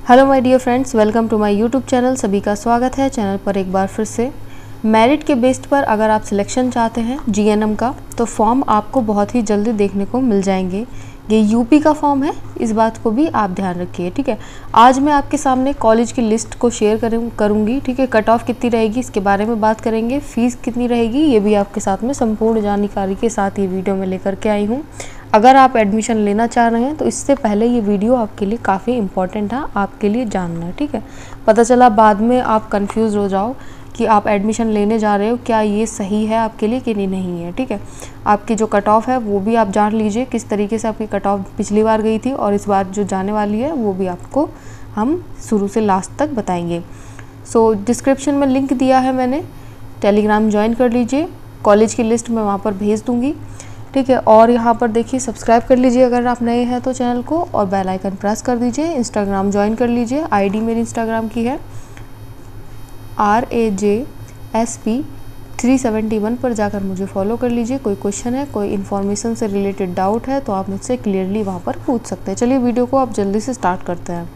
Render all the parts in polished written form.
Hello my dear friends, welcome to my YouTube channel. सभी का स्वागत है चैनल पर एक बार फिर से। मेरिट के बेस्ड पर अगर आप सिलेक्शन चाहते हैं जीएनएम का, तो फॉर्म आपको बहुत ही जल्दी देखने को मिल जाएंगे। ये यूपी का फॉर्म है, इस बात को भी आप ध्यान रखिए, ठीक है। आज मैं आपके सामने कॉलेज की लिस्ट को शेयर करूँगी, ठीक है। कट ऑफ कितनी रहेगी इसके बारे में बात करेंगे, फ़ीस कितनी रहेगी ये भी आपके साथ में संपूर्ण जानकारी के साथ ये वीडियो में लेकर के आई हूँ। अगर आप एडमिशन लेना चाह रहे हैं तो इससे पहले ये वीडियो आपके लिए काफ़ी इम्पॉर्टेंट है, आपके लिए जानना, ठीक है। पता चला बाद में आप कंफ्यूज हो जाओ कि आप एडमिशन लेने जा रहे हो, क्या ये सही है आपके लिए कि नहीं है, ठीक है। आपकी जो कट ऑफ है वो भी आप जान लीजिए, किस तरीके से आपकी कट ऑफ पिछली बार गई थी और इस बार जो जाने वाली है वो भी आपको हम शुरू से लास्ट तक बताएंगे। सो डिस्क्रिप्शन में लिंक दिया है मैंने, टेलीग्राम ज्वाइन कर लीजिए। कॉलेज की लिस्ट मैं वहाँ पर भेज दूँगी, ठीक है। और यहाँ पर देखिए सब्सक्राइब कर लीजिए अगर आप नए हैं तो चैनल को, और बेल आइकन प्रेस कर दीजिए। इंस्टाग्राम ज्वाइन कर लीजिए, आईडी मेरी इंस्टाग्राम की है RAJSP371 पर जाकर मुझे फॉलो कर लीजिए। कोई क्वेश्चन है, कोई इन्फॉर्मेशन से रिलेटेड डाउट है तो आप मुझसे क्लियरली वहाँ पर पूछ सकते हैं। चलिए वीडियो को आप जल्दी से स्टार्ट करते हैं।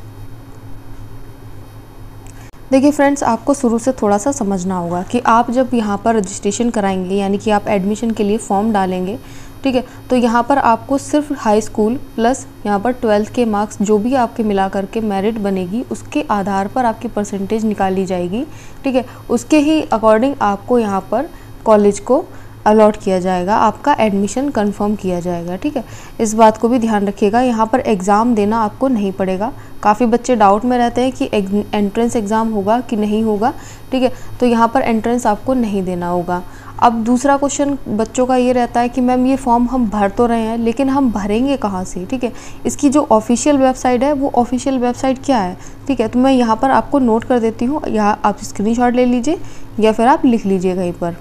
देखिए फ्रेंड्स, आपको शुरू से थोड़ा सा समझना होगा कि आप जब यहाँ पर रजिस्ट्रेशन कराएंगे, यानी कि आप एडमिशन के लिए फॉर्म डालेंगे, ठीक है, तो यहाँ पर आपको सिर्फ हाई स्कूल प्लस यहाँ पर 12th के मार्क्स जो भी आपके मिला करके मेरिट बनेगी उसके आधार पर आपकी परसेंटेज निकाली जाएगी, ठीक है। उसके ही अकॉर्डिंग आपको यहाँ पर कॉलेज को अलॉट किया जाएगा, आपका एडमिशन कंफर्म किया जाएगा, ठीक है। इस बात को भी ध्यान रखिएगा, यहाँ पर एग्ज़ाम देना आपको नहीं पड़ेगा। काफ़ी बच्चे डाउट में रहते हैं कि एंट्रेंस एग्ज़ाम होगा कि नहीं होगा, ठीक है, तो यहाँ पर एंट्रेंस आपको नहीं देना होगा। अब दूसरा क्वेश्चन बच्चों का ये रहता है कि मैम ये फॉर्म हम भर तो रहे हैं लेकिन हम भरेंगे कहाँ से, ठीक है। इसकी जो ऑफिशियल वेबसाइट है वो ऑफिशियल वेबसाइट क्या है, ठीक है, तो मैं यहाँ पर आपको नोट कर देती हूँ। यहाँ आप स्क्रीनशॉट ले लीजिए या फिर आप लिख लीजिए कहीं पर।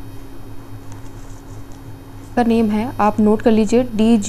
का नेम है, आप नोट कर लीजिए,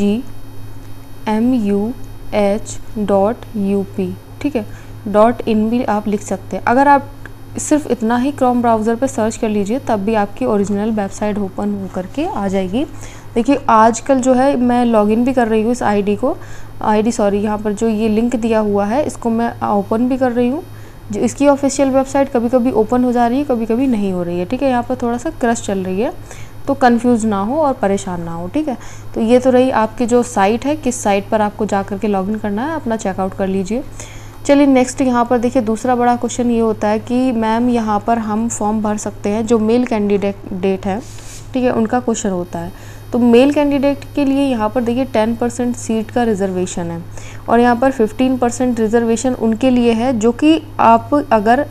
DGMUH.UP, ठीक है। .in भी आप लिख सकते हैं। अगर आप सिर्फ इतना ही क्रोम ब्राउज़र पे सर्च कर लीजिए तब भी आपकी ओरिजिनल वेबसाइट ओपन हो करके आ जाएगी। देखिए आजकल जो है मैं लॉगिन भी कर रही हूँ इस यहाँ पर जो ये लिंक दिया हुआ है इसको मैं ओपन भी कर रही हूँ। जो इसकी ऑफिशियल वेबसाइट कभी कभी ओपन हो जा रही है, कभी कभी नहीं हो रही है, ठीक है। यहाँ पर थोड़ा सा क्रश चल रही है तो कंफ्यूज ना हो और परेशान ना हो, ठीक है। तो ये तो रही आपकी जो साइट है, किस साइट पर आपको जा करके लॉगिन करना है, अपना चेकआउट कर लीजिए। चलिए नेक्स्ट यहाँ पर देखिए दूसरा बड़ा क्वेश्चन ये होता है कि मैम यहाँ पर हम फॉर्म भर सकते हैं जो मेल कैंडिडेट है, ठीक है, उनका क्वेश्चन होता है। तो मेल कैंडिडेट के लिए यहाँ पर देखिए 10% सीट का रिजर्वेशन है और यहाँ पर 15% रिजर्वेशन उनके लिए है जो कि आप अगर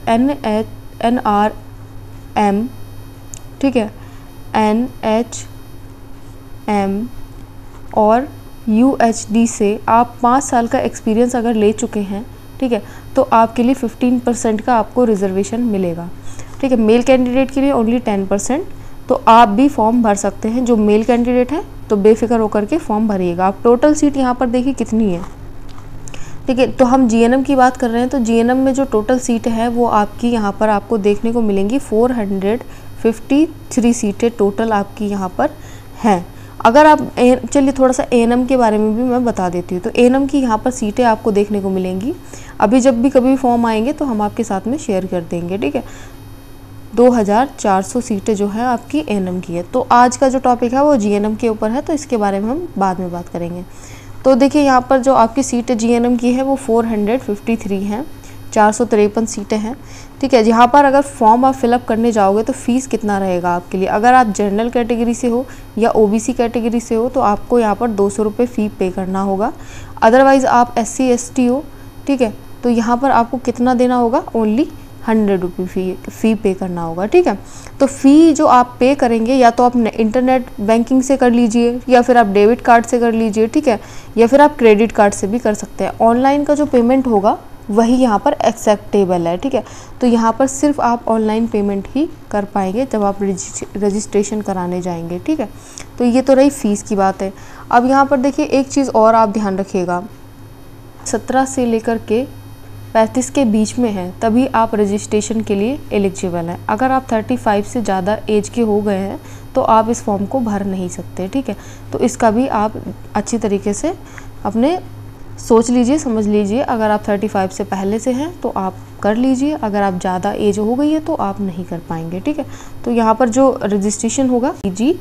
NRM, ठीक है, NHM और UHD से आप 5 साल का एक्सपीरियंस अगर ले चुके हैं, ठीक है, तो आपके लिए 15% का आपको रिजर्वेशन मिलेगा, ठीक है। मेल कैंडिडेट के लिए ओनली 10%, तो आप भी फॉर्म भर सकते हैं जो मेल कैंडिडेट है, तो बेफिक्र होकर के फॉर्म भरिएगा आप। टोटल सीट यहाँ पर देखिए कितनी है, ठीक है। तो हम जीएनएम की बात कर रहे हैं, तो जीएनएम में जो टोटल सीट है वो आपकी यहाँ पर आपको देखने को मिलेंगी 453 सीटें टोटल आपकी यहाँ पर हैं। अगर आप चलिए थोड़ा सा एएनएम के बारे में भी मैं बता देती हूँ। तो एएनएम की यहाँ पर सीटें आपको देखने को मिलेंगी, अभी जब भी कभी फॉर्म आएंगे तो हम आपके साथ में शेयर कर देंगे, ठीक है। 2400 सीटें जो है आपकी एएनएम की है। तो आज का जो टॉपिक है वो जीएनएम के ऊपर है, तो इसके बारे में हम बाद में बात करेंगे। तो देखिए यहाँ पर जो आपकी सीटें जीएनएम की है वो 453 हैं, 453 सीटें हैं, ठीक है। यहाँ पर अगर फॉर्म आप फिलअप करने जाओगे तो फ़ीस कितना रहेगा आपके लिए, अगर आप जनरल कैटेगरी से हो या ओबीसी कैटेगरी से हो तो आपको यहाँ पर 200 रुपये फ़ी पे करना होगा। अदरवाइज़ आप SC ST हो, ठीक है, तो यहाँ पर आपको कितना देना होगा, ओनली 100 रुपये फ़ी पे करना होगा, ठीक है। तो फ़ी जो आप पे करेंगे या तो आप इंटरनेट बैंकिंग से कर लीजिए या फिर आप डेबिट कार्ड से कर लीजिए, ठीक है, या फिर आप क्रेडिट कार्ड से भी कर सकते हैं। ऑनलाइन का जो पेमेंट होगा वही यहाँ पर एक्सेप्टेबल है, ठीक है। तो यहाँ पर सिर्फ आप ऑनलाइन पेमेंट ही कर पाएंगे जब आप रजिस्ट्रेशन कराने जाएंगे, ठीक है। तो ये तो रही फ़ीस की बात है। अब यहाँ पर देखिए एक चीज़ और आप ध्यान रखिएगा, 17 से लेकर के 35 के बीच में है तभी आप रजिस्ट्रेशन के लिए एलिजिबल हैं। अगर आप 35 से ज़्यादा एज के हो गए हैं तो आप इस फॉर्म को भर नहीं सकते, ठीक है। तो इसका भी आप अच्छी तरीके से अपने सोच लीजिए, समझ लीजिए। अगर आप 35 से पहले से हैं तो आप कर लीजिए, अगर आप ज़्यादा एज हो गई है तो आप नहीं कर पाएंगे, ठीक है। तो यहाँ पर जो रजिस्ट्रेशन होगा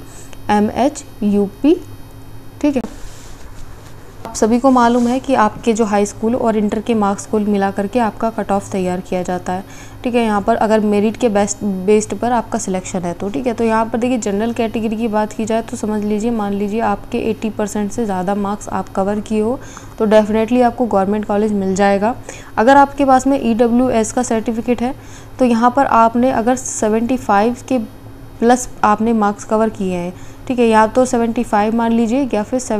PGMH-UP, ठीक है। आप सभी को मालूम है कि आपके जो हाई स्कूल और इंटर के मार्क्स को मिला करके आपका कट ऑफ तैयार किया जाता है, ठीक है। यहाँ पर अगर मेरिट के बेस्ड पर आपका सिलेक्शन है तो, ठीक है। तो यहाँ पर देखिए जनरल कैटेगरी की बात की जाए तो समझ लीजिए, मान लीजिए आपके 80% से ज़्यादा मार्क्स आप कवर किए हो तो डेफिनेटली आपको गवर्नमेंट कॉलेज मिल जाएगा। अगर आपके पास में EWS का सर्टिफिकेट है तो यहाँ पर आपने अगर 75 के प्लस आपने मार्क्स कवर किए हैं, ठीक है, या तो 75 मान लीजिए या फिर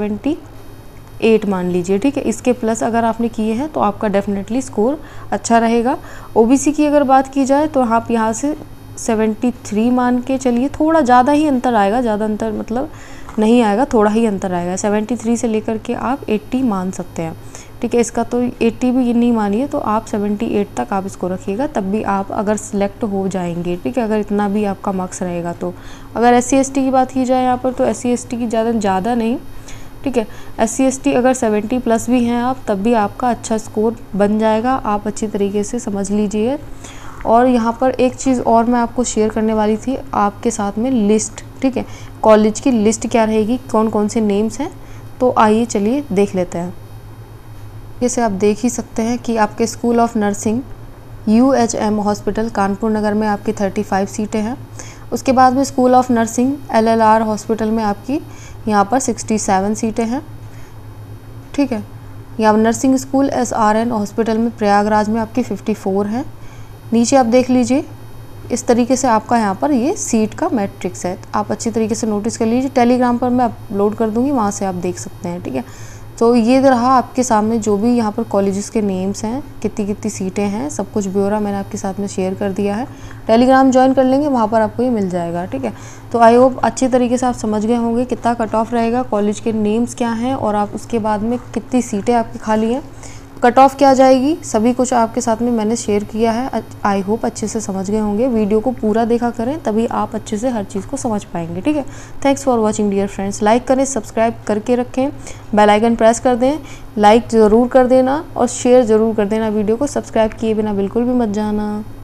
78 मान लीजिए, ठीक है। इसके प्लस अगर आपने किए हैं तो आपका डेफिनेटली स्कोर अच्छा रहेगा। OBC की अगर बात की जाए तो आप यहाँ से 73 मान के चलिए, थोड़ा ज़्यादा ही अंतर आएगा, ज़्यादा अंतर मतलब नहीं आएगा, थोड़ा ही अंतर आएगा। 73 से लेकर के आप 80 मान सकते हैं, ठीक है। इसका तो 80 भी नहीं मानिए तो आप 78 तक आप इसको रखिएगा, तब भी आप अगर सिलेक्ट हो जाएंगे, ठीक है, अगर इतना भी आपका मार्क्स रहेगा तो। अगर SC ST की बात की जाए यहाँ पर तो SC ST की ज़्यादा नहीं, ठीक है। SC ST अगर 70 प्लस भी हैं आप, तब भी आपका अच्छा स्कोर बन जाएगा, आप अच्छी तरीके से समझ लीजिए। और यहाँ पर एक चीज़ और मैं आपको शेयर करने वाली थी आपके साथ में, लिस्ट, ठीक है, कॉलेज की लिस्ट क्या रहेगी, कौन कौन से नेम्स हैं, तो आइए चलिए देख लेते हैं। जैसे आप देख ही सकते हैं कि आपके school of nursing UHM hospital Kanpur Nagar में आपकी 35 सीटें हैं। उसके बाद में school of nursing LLR hospital में आपकी यहाँ पर 67 सीटें हैं, ठीक है। यहाँ नर्सिंग स्कूल SRN हॉस्पिटल में प्रयागराज में आपकी 54 हैं। नीचे आप देख लीजिए, इस तरीके से आपका यहाँ पर ये सीट का मैट्रिक्स है, आप अच्छी तरीके से नोटिस कर लीजिए। टेलीग्राम पर मैं अपलोड कर दूँगी, वहाँ से आप देख सकते हैं, ठीक है। तो ये रहा आपके सामने जो भी यहाँ पर कॉलेजेस के नेम्स हैं, कितनी कितनी सीटें हैं, सब कुछ ब्यौरा मैंने आपके साथ में शेयर कर दिया है। टेलीग्राम ज्वाइन कर लेंगे, वहाँ पर आपको ये मिल जाएगा, ठीक है। तो आई होप अच्छी तरीके से आप समझ गए होंगे कितना कट ऑफ रहेगा, कॉलेज के नेम्स क्या हैं और आप उसके बाद में कितनी सीटें आपकी खाली हैं, कट ऑफ क्या जाएगी, सभी कुछ आपके साथ में मैंने शेयर किया है। आई होप अच्छे से समझ गए होंगे। वीडियो को पूरा देखा करें, तभी आप अच्छे से हर चीज़ को समझ पाएंगे, ठीक है। Thanks for watching dear friends. Like करें, सब्सक्राइब करके रखें, बेल आइकन प्रेस कर दें, लाइक ज़रूर कर देना और शेयर ज़रूर कर देना वीडियो को। सब्सक्राइब किए बिना बिल्कुल भी मत जाना।